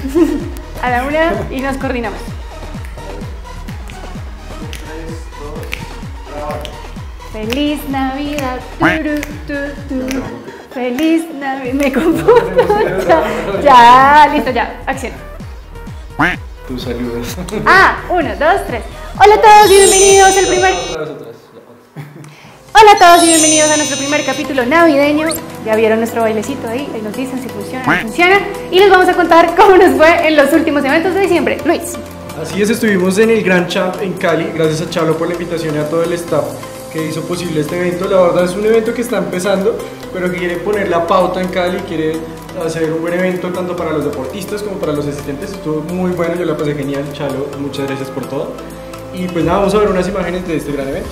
A la una y nos coordinamos. Feliz Navidad. Feliz Navidad. Me confundo. Ya, listo, ya. Acción. Tus saludos. Ah, 1, 2, 3. Hola a todos y bienvenidos al primer. Hola a todos y bienvenidos a nuestro primer capítulo navideño. Ya vieron nuestro bailecito ahí nos dicen si funciona o no funciona. Y les vamos a contar cómo nos fue en los últimos eventos de diciembre. Luis. Así es, estuvimos en el Grand Champ en Cali. Gracias a Chalo por la invitación y a todo el staff que hizo posible este evento. La verdad es un evento que está empezando, pero que quiere poner la pauta en Cali, quiere hacer un buen evento tanto para los deportistas como para los asistentes. Estuvo muy bueno, yo la pasé genial. Chalo, muchas gracias por todo. Y pues nada, vamos a ver unas imágenes de este gran evento.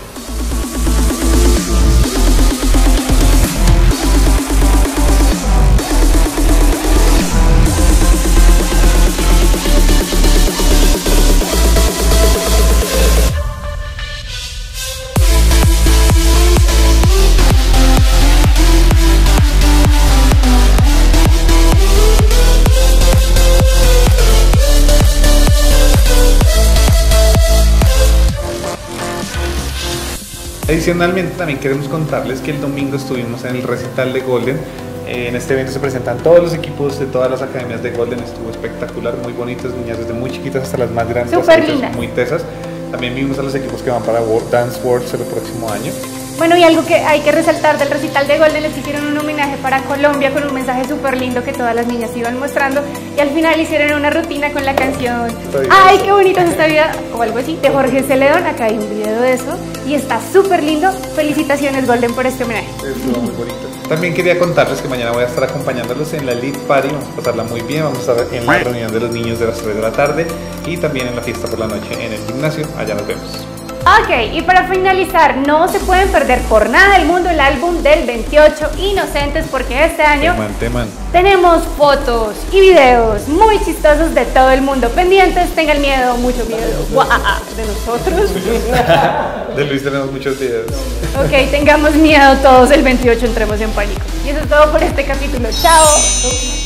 Adicionalmente también queremos contarles que el domingo estuvimos en el recital de Golden. En este evento se presentan todos los equipos de todas las academias de Golden. Estuvo espectacular, muy bonitas, niñas desde muy chiquitas hasta las más grandes, súper lindas, muy tesas. También vimos a los equipos que van para Dance Worlds el próximo año. Bueno, y algo que hay que resaltar del recital de Golden es que hicieron un homenaje para Colombia con un mensaje súper lindo que todas las niñas iban mostrando, y al final hicieron una rutina con la canción "Ay, qué bonita es esta vida" o algo así, de Jorge Celedón. Acá hay un video de eso y está súper lindo. Felicitaciones Golden por este homenaje. Estuvo muy bonito. También quería contarles que mañana voy a estar acompañándolos en la Elite Party. Vamos a pasarla muy bien, vamos a estar en la reunión de los niños de las 3 de la tarde y también en la fiesta por la noche en el gimnasio. Allá nos vemos. Ok, y para finalizar, no se pueden perder por nada del mundo el álbum del 28 Inocentes, porque este año tenemos fotos y videos muy chistosos de todo el mundo. Pendientes, tengan miedo, mucho miedo. ¿De nosotros? De Luis tenemos muchos videos. Ok, tengamos miedo todos el 28, entremos en pánico. Y eso es todo por este capítulo. ¡Chao!